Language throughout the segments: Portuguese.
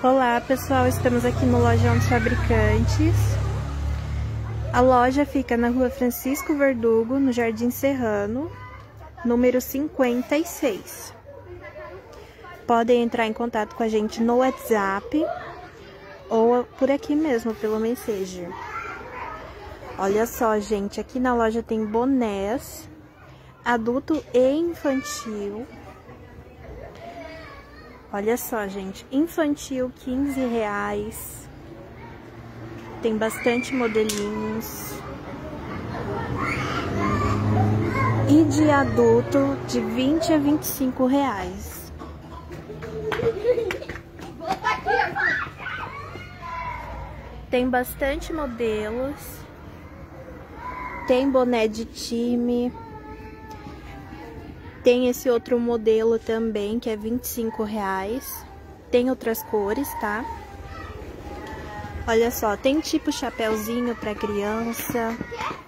Olá pessoal, estamos aqui no Lojão dos Fabricantes. A loja fica na Rua Francisco Verdugo, no Jardim Serrano, número 56. Podem entrar em contato com a gente no WhatsApp ou por aqui mesmo, pelo Messenger. Olha só, gente, aqui na loja tem bonés, adulto e infantil. Olha só, gente, infantil R$15. Tem bastante modelinhos. E de adulto de R$20 a R$25. Tem bastante modelos. Tem boné de time. Tem esse outro modelo também, que é R$25. Tem outras cores, tá? Olha só, tem tipo chapéuzinho pra criança.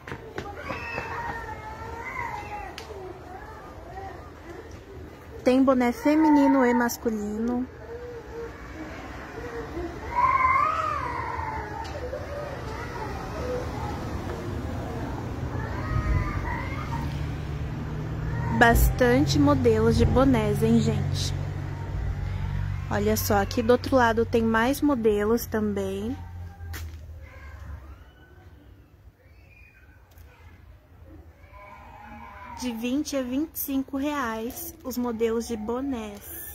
Tem boné feminino e masculino. Bastante modelos de bonés, hein, gente? Olha só, aqui do outro lado tem mais modelos também. De R$20 a R$25 os modelos de bonés.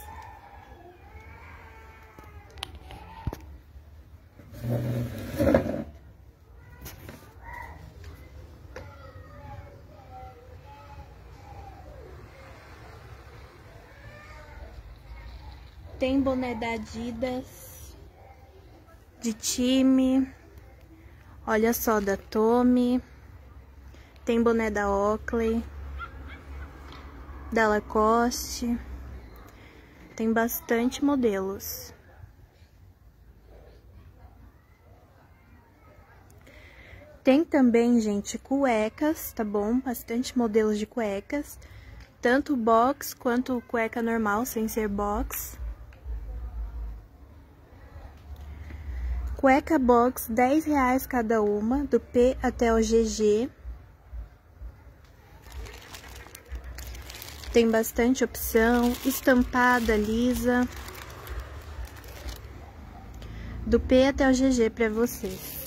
Tem boné da Adidas, de time, olha só, da Tommy. Tem boné da Oakley, da Lacoste. Tem bastante modelos. Tem também, gente, cuecas, tá bom? Bastante modelos de cuecas. Tanto box quanto cueca normal, sem ser box. Cueca box, R$10 cada uma, do P até o GG. Tem bastante opção, estampada, lisa. Do P até o GG pra vocês.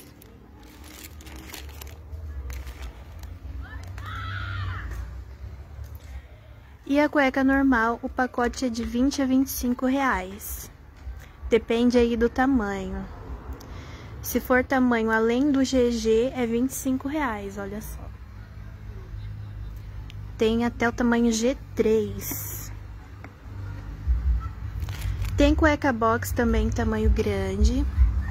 E a cueca normal, o pacote é de R$20 a R$25. Depende aí do tamanho. Se for tamanho além do GG, é R$25, olha só. Tem até o tamanho G3. Tem cueca box também, tamanho grande.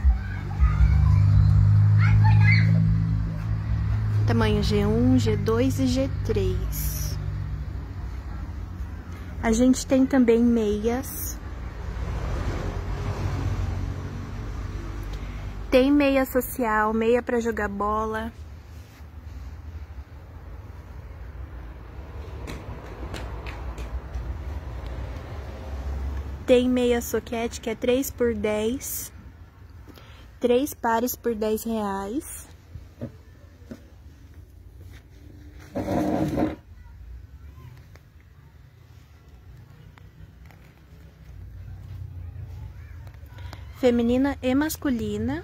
Tamanho G1, G2 e G3. A gente tem também meias. Tem meia social, meia para jogar bola. Tem meia soquete, que é 3 por 10. 3 pares por R$10. Feminina e masculina.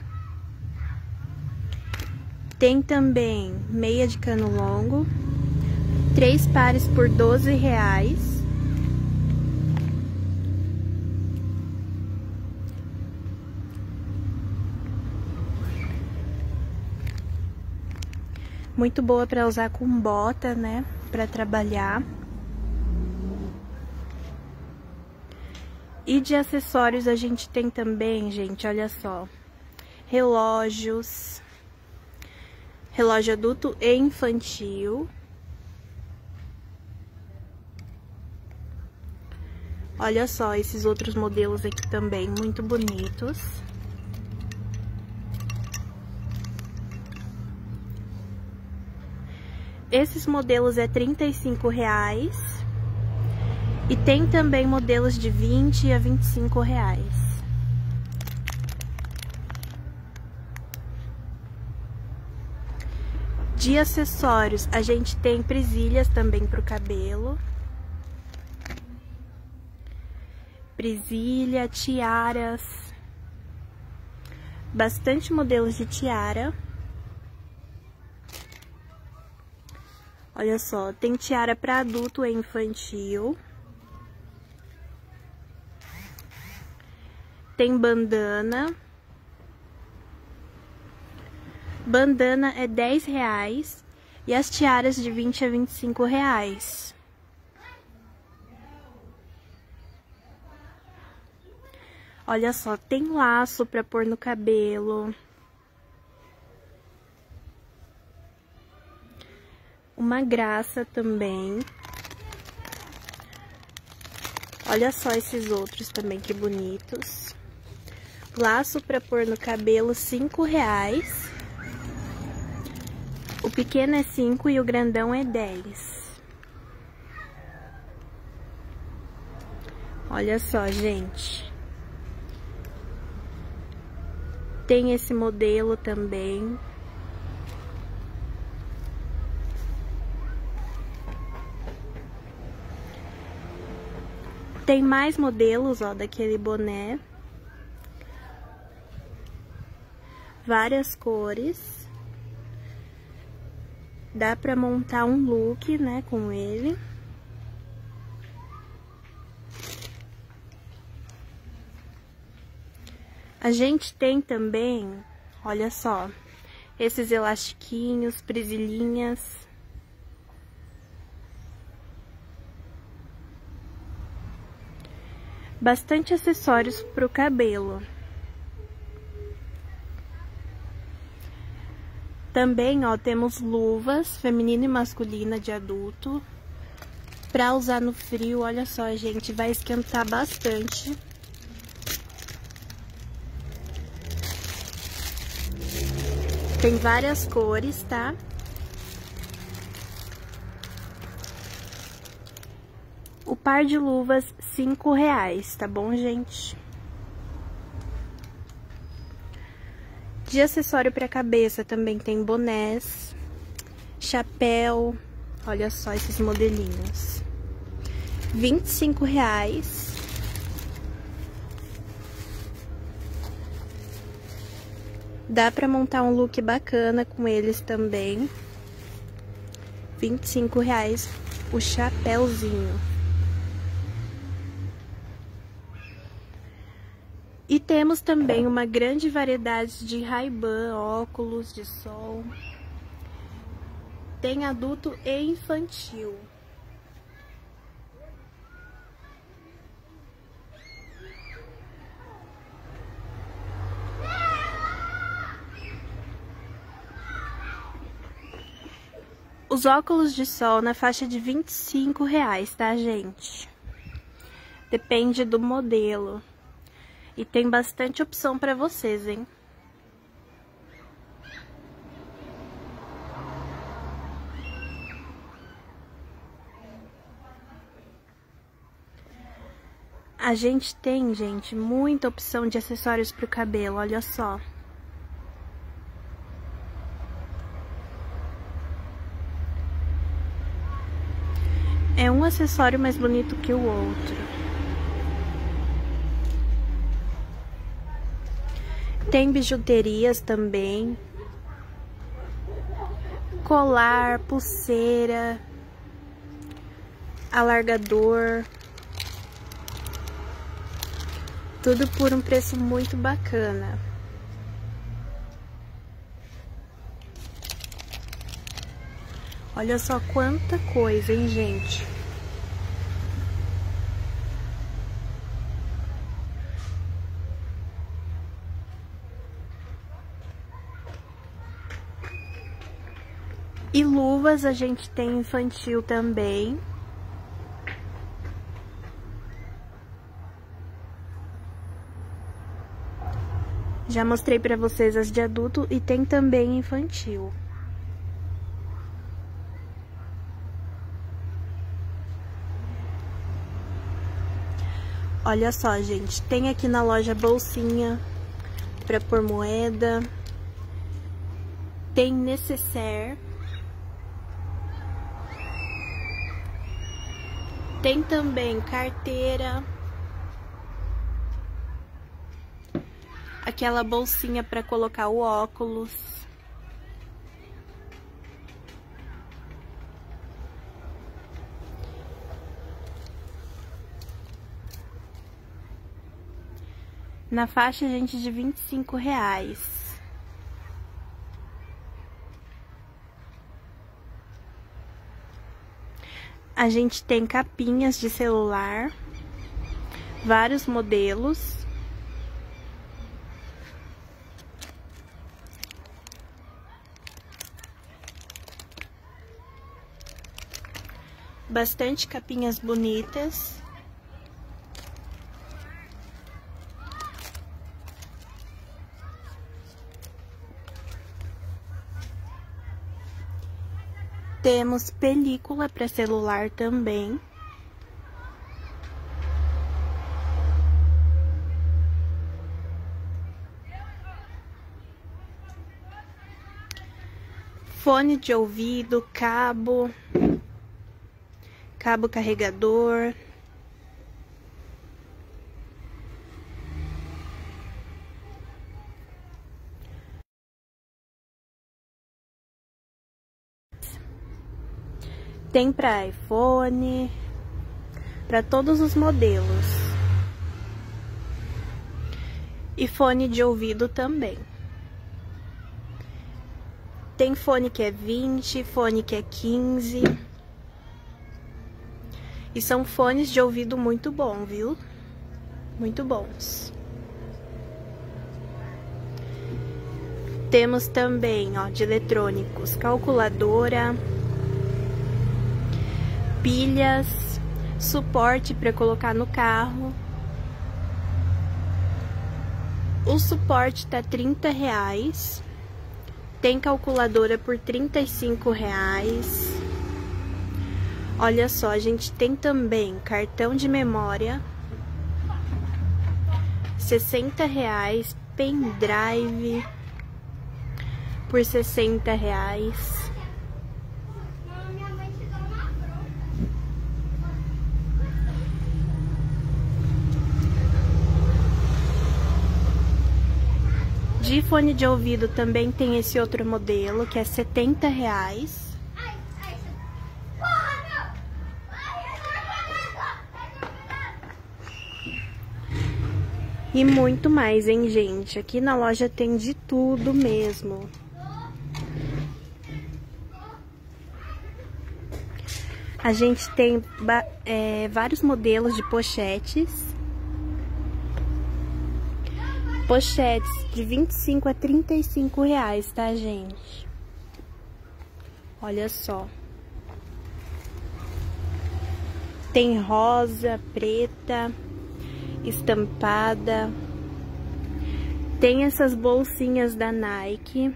Tem também meia de cano longo, 3 pares por R$12. Muito boa para usar com bota, né? Para trabalhar. E de acessórios a gente tem também, gente, olha só. Relógios. Relógio adulto e infantil. Olha só esses outros modelos aqui também, muito bonitos. Esses modelos é R$35. E tem também modelos de R$20 a R$25. De acessórios, a gente tem presilhas também pro cabelo. Presilha, tiaras. Bastante modelos de tiara. Olha só, tem tiara para adulto e infantil. Tem bandana. Bandana é R$10 e as tiaras de R$20 a R$25. Olha só, tem laço para pôr no cabelo. Uma graça também. Olha só esses outros também, que bonitos. Laço para pôr no cabelo, R$5. O pequeno é 5 e o grandão é 10. Olha só, gente. Tem esse modelo também. Tem mais modelos, ó, daquele boné. Várias cores. Dá pra montar um look, né, com ele. A gente tem também, olha só, esses elastiquinhos, presilhinhas. Bastante acessórios pro cabelo. Também, ó, temos luvas feminina e masculina de adulto. Pra usar no frio, olha só, gente, vai esquentar bastante. Tem várias cores, tá? O par de luvas, R$5, tá bom, gente? De acessório para cabeça também tem bonés, chapéu, olha só esses modelinhos. R$25. Dá pra montar um look bacana com eles também. R$25 o chapéuzinho. E temos também uma grande variedade de Ray-Ban, óculos de sol. Tem adulto e infantil. Os óculos de sol na faixa de R$25, tá, gente? Depende do modelo. E tem bastante opção pra vocês, hein? A gente tem, gente, muita opção de acessórios pro cabelo, olha só. É um acessório mais bonito que o outro. Tem bijuterias também. Colar, pulseira, alargador. Tudo por um preço muito bacana. Olha só quanta coisa, hein, gente? E luvas a gente tem infantil também. Já mostrei pra vocês as de adulto e tem também infantil. Olha só, gente, tem aqui na loja bolsinha pra pôr moeda. Tem necessaire, Tem também carteira, aquela bolsinha para colocar o óculos. Na faixa, gente, de R$25. A gente tem capinhas de celular, vários modelos. Bastante capinhas bonitas. Temos película para celular também. Fone de ouvido, cabo carregador. Tem para iPhone, para todos os modelos. E fone de ouvido também. Tem fone que é 20, fone que é 15. E são fones de ouvido muito bom, viu? Muito bons. Temos também, ó, de eletrônicos, calculadora, pilhas, suporte para colocar no carro. O suporte tá R$30. Tem calculadora por R$35. Olha só, a gente tem também cartão de memória, R$60. Pendrive por R$60. De fone de ouvido também tem esse outro modelo, que é R$70. E muito mais, hein, gente? Aqui na loja tem de tudo mesmo. A gente tem vários modelos de pochetes. Pochetes de R$25 a R$35, tá, gente? Olha só. Tem rosa, preta, estampada. Tem essas bolsinhas da Nike.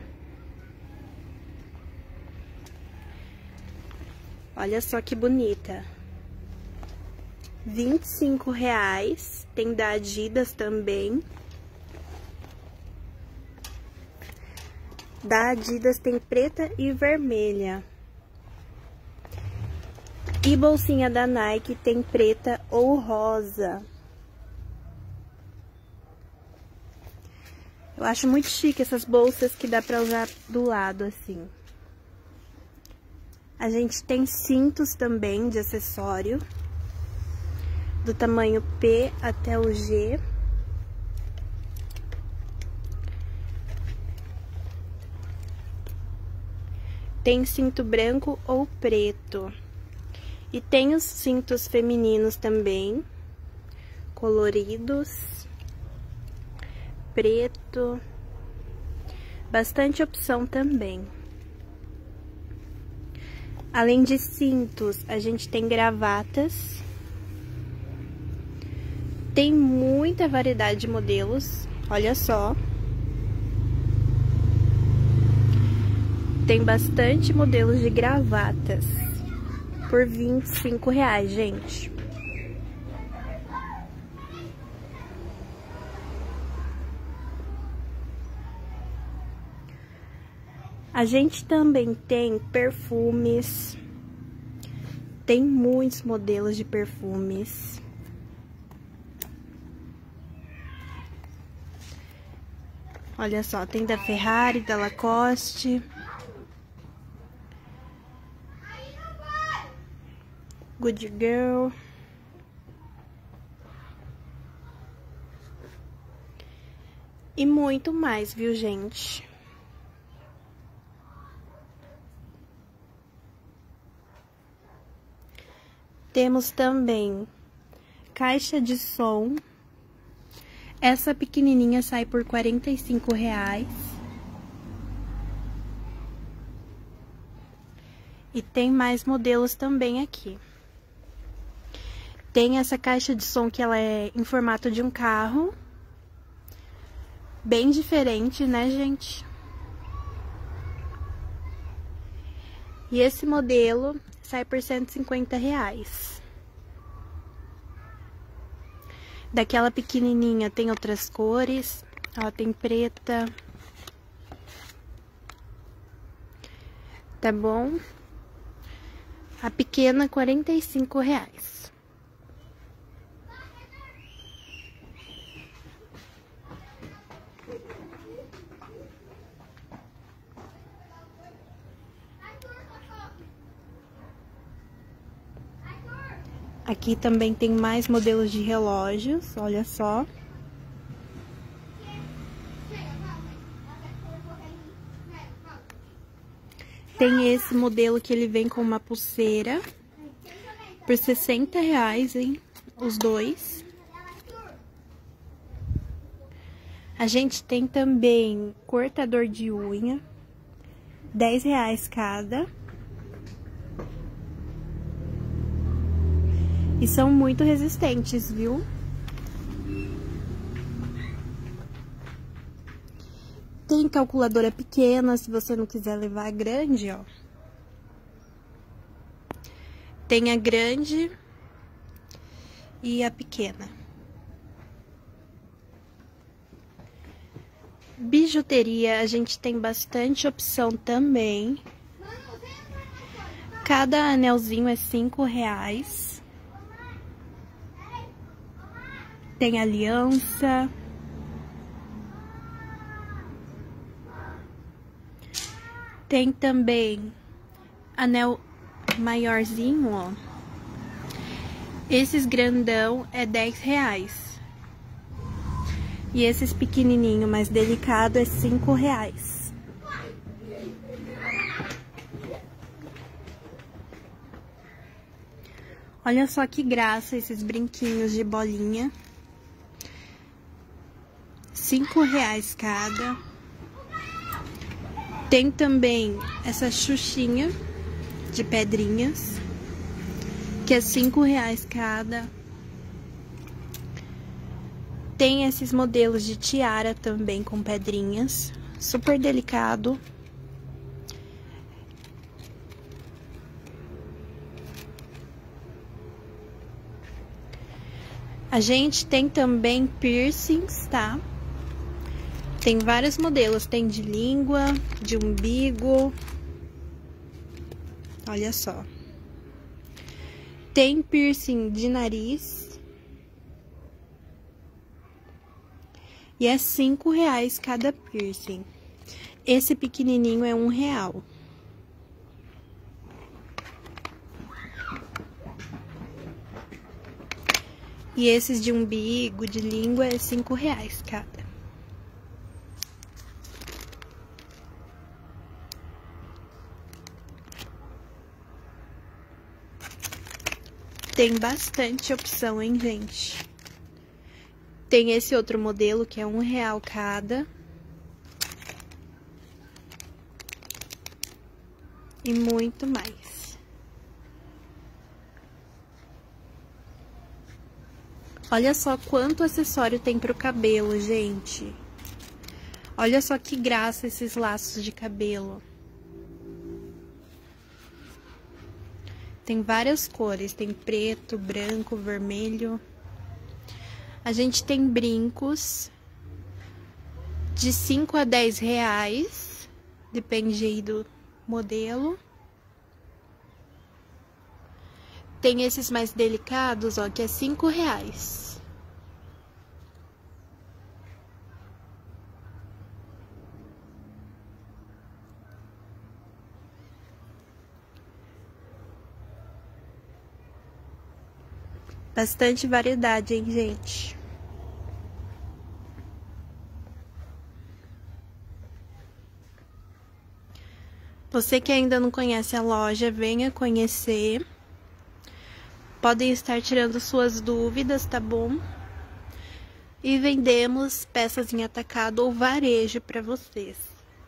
Olha só que bonita. R$25. Tem da Adidas também. Da Adidas tem preta e vermelha. E bolsinha da Nike tem preta ou rosa. Eu acho muito chique essas bolsas que dá pra usar do lado, assim. A gente tem cintos também de acessório, do tamanho P até o G. Tem cinto branco ou preto. E tem os cintos femininos também, coloridos, preto, bastante opção também. Além de cintos, a gente tem gravatas. Tem muita variedade de modelos, olha só. Tem bastante modelos de gravatas por R$25, gente. A gente também tem perfumes, Tem muitos modelos de perfumes. Olha só, tem da Ferrari, da Lacoste. Good Girl. E muito mais, viu, gente? Temos também caixa de som. Essa pequenininha sai por R$45. E tem mais modelos também aqui. Tem essa caixa de som que ela é em formato de um carro. Bem diferente, né, gente? E esse modelo sai por R$150. Daquela pequenininha tem outras cores. Ó, tem preta. Tá bom? A pequena, R$45. Aqui também tem mais modelos de relógios, olha só. Tem esse modelo que ele vem com uma pulseira por R$60, hein? Os dois. A gente tem também cortador de unha, R$10 cada. E são muito resistentes, viu? Tem calculadora pequena, se você não quiser levar a grande, ó. Tem a grande e a pequena. Bijuteria, a gente tem bastante opção também. Cada anelzinho é R$5. Tem aliança. Tem também anel maiorzinho, ó. Esses grandão é R$10. E esses pequenininho, mais delicado, é R$5. Olha só que graça esses brinquinhos de bolinha. R$5 cada. Tem também essa xuxinha de pedrinhas, que é R$5 cada. Tem esses modelos de tiara também com pedrinhas, super delicado. A gente tem também piercings, tá? Tem vários modelos, tem de língua, de umbigo. Olha só. Tem piercing de nariz. E é R$5 cada piercing. Esse pequenininho é R$1. E esses de umbigo, de língua, é R$5 cada. Tem bastante opção, hein, gente? Tem esse outro modelo que é R$1 cada. E muito mais. Olha só quanto acessório tem pro cabelo, gente. Olha só que graça esses laços de cabelo. Tem várias cores, tem preto, branco, vermelho. A gente tem brincos de R$5 a R$10, depende aí do modelo. Tem esses mais delicados, ó, que é R$5. Bastante variedade, hein, gente? Você que ainda não conhece a loja, venha conhecer. Podem estar tirando suas dúvidas, tá bom? E vendemos peças em atacado ou varejo para vocês.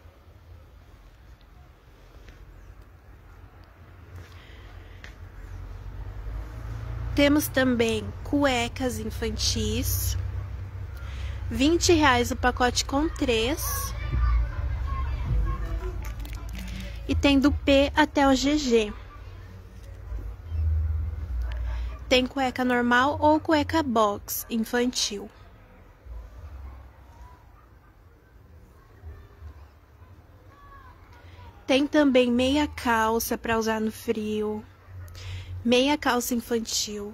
Temos também cuecas infantis, R$20 o pacote com 3. E tem do P até o GG. Tem cueca normal ou cueca box infantil. Tem também meia calça para usar no frio. Meia calça infantil.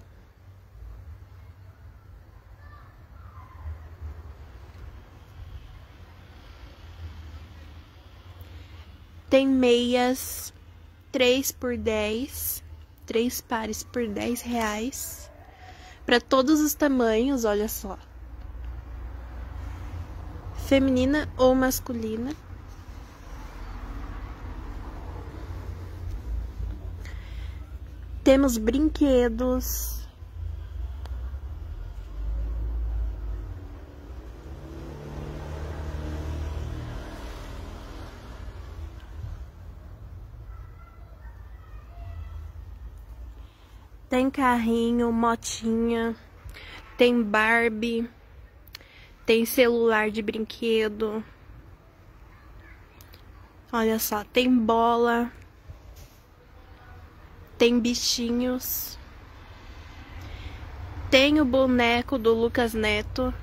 Tem meias 3 por 10, 3 pares por R$10. Para todos os tamanhos, olha só. Feminina ou masculina. Temos brinquedos. Tem carrinho, motinha, tem Barbie, tem celular de brinquedo. Olha só, tem bola. Tem bichinhos. Tem o boneco do Lucas Neto.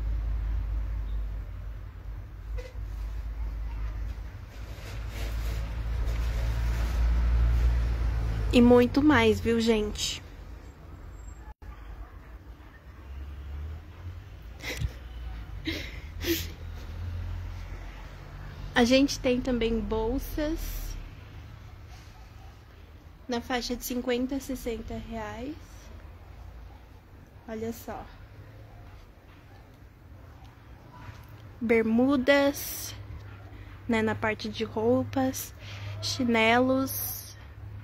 E muito mais, viu, gente? A gente tem também bolsas na faixa de R$50 a R$60. Olha só. Bermudas, né, na parte de roupas, chinelos.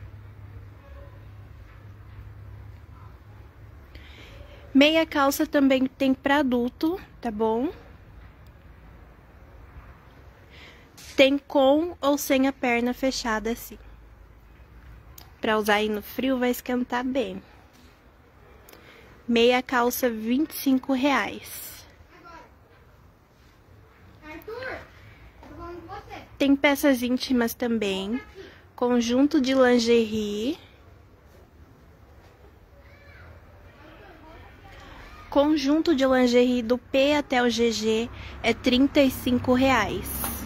Meia calça também tem para adulto, tá bom? Tem com ou sem a perna fechada assim. Pra usar aí no frio vai esquentar bem. Meia calça R$25. Tem peças íntimas também. Conjunto de lingerie. Conjunto de lingerie do P até o GG é R$35.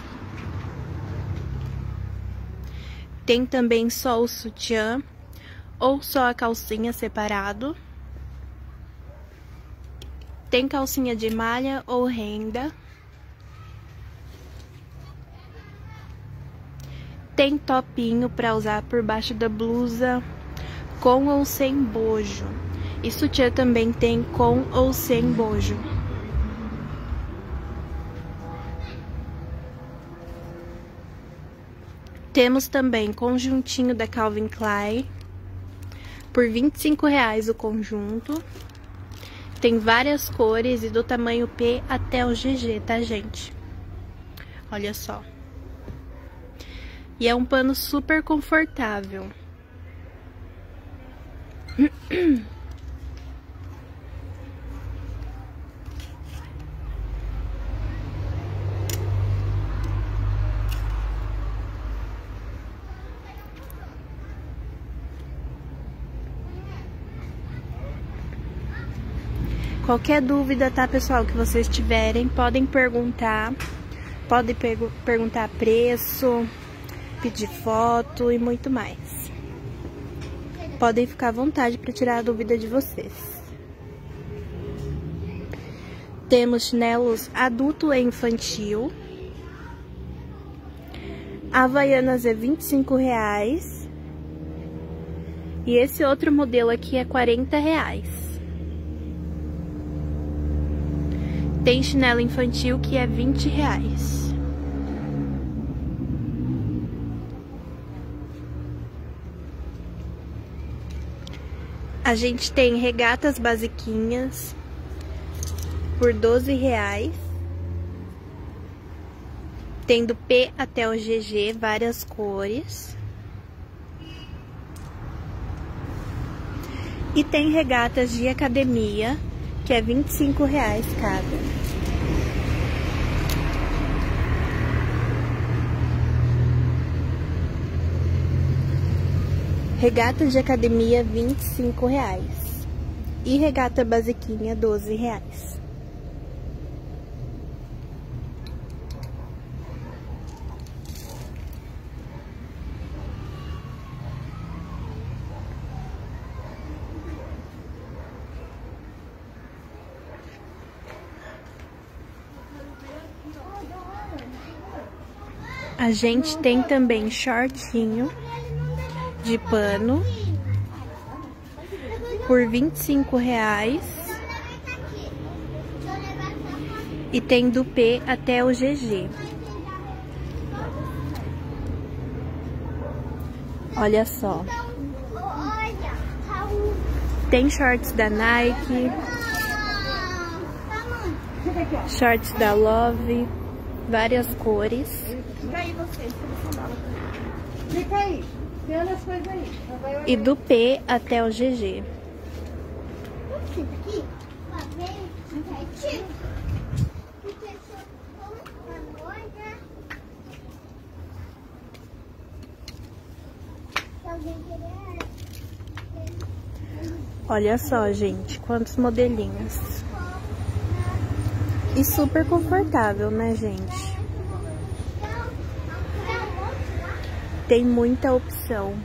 Tem também só o sutiã ou só a calcinha separado. Tem calcinha de malha ou renda. Tem topinho para usar por baixo da blusa, com ou sem bojo. E sutiã também tem com ou sem bojo. Temos também conjuntinho da Calvin Klein, por R$25 o conjunto. Tem várias cores e do tamanho P até o GG, tá, gente? Olha só. E é um pano super confortável. Qualquer dúvida, tá, pessoal, que vocês tiverem, podem perguntar. Podem perguntar preço, pedir foto e muito mais. Podem ficar à vontade para tirar a dúvida de vocês. Temos chinelos adulto e infantil. Havaianas é R$25. E esse outro modelo aqui é R$40. Tem chinelo infantil que é R$20. A gente tem regatas basiquinhas por R$12. Tem do P até o GG, várias cores. E tem regatas de academia, que é R$25 cada. Regata de academia, R$25. E regata basiquinha, R$12. A gente tem também shortinho de pano por R$25. E tem do P até o GG. Olha só. Tem shorts da Nike, shorts da Love, várias cores. E do P até o GG. Olha só, gente, quantos modelinhos. E super confortável, né, gente? Tem muita opção.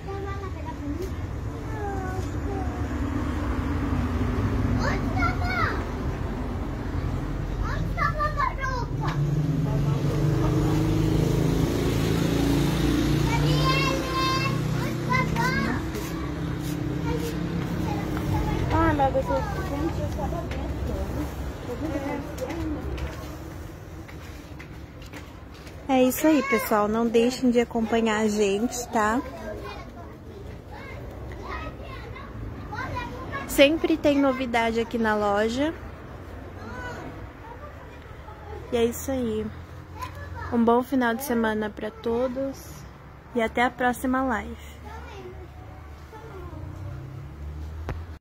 É isso aí, pessoal. Não deixem de acompanhar a gente, tá? Sempre tem novidade aqui na loja. E é isso aí. Um bom final de semana para todos. E até a próxima live.